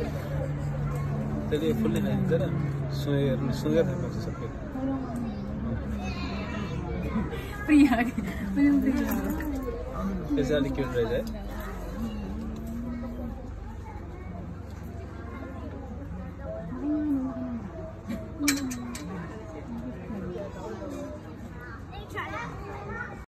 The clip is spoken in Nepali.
त्यसले फुल्ली खाइदिन्छ र सुँगेर खानुपर्छ सबै प्रिया त्यसै अलिक क्युट रहेछ है